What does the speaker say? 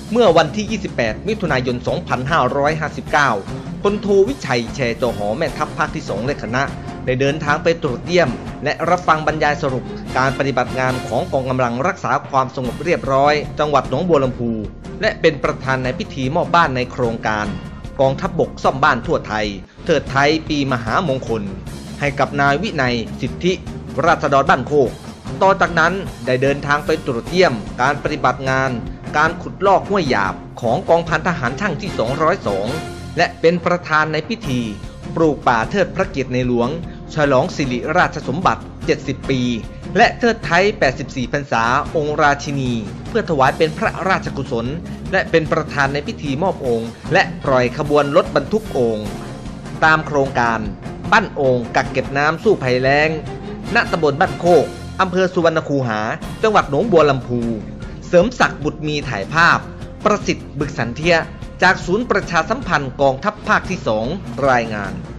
เมื่อวันที่ 28 มิถุนายน 2559 พลโทวิชัย แชจหแม่ทัพภาคที่ 2 และคณะได้เดินทางไปตรวจเยี่ยมและรับฟังบรรยายสรุปการปฏิบัติงานของกองกำลังรักษาความสงบเรียบร้อยจังหวัดหนองบัวลำพูและเป็นประธานในพิธีมอบบ้านในโครงการกองทัพบกซ่อมบ้านทั่วไทยเทิดไทยปีมหามงคลให้กับนายวินัยสิทธิราษฎรบ้านโคกต่อจากนั้นได้เดินทางไปตรวจเยี่ยมการปฏิบัติงานการขุดลอกห้วยหยาบของกองพันทหารช่างที่ 202 และเป็นประธานในพิธีปลูกป่าเทิดพระเกียรติในหลวงฉลองสิริราชสมบัติ 70 ปี และเทิดไทย 84 พรรษาองค์ราชินีเพื่อถวายเป็นพระราชกุศลและเป็นประธานในพิธีมอบองค์และปล่อยขบวนรถบรรทุกโอ่งตามโครงการปั้นโอ่งกักเก็บน้ำสู้ภัยแล้งณตำบลบ้านโคกอำเภอสุวรรณคูหาจังหวัดหนองบัวลำพูเสริมศักดิ์บุตรมีถ่ายภาพประสิทธิ์บึกสันเทียจากศูนย์ประชาสัมพันธ์กองทัพภาคที่ 2 รายงาน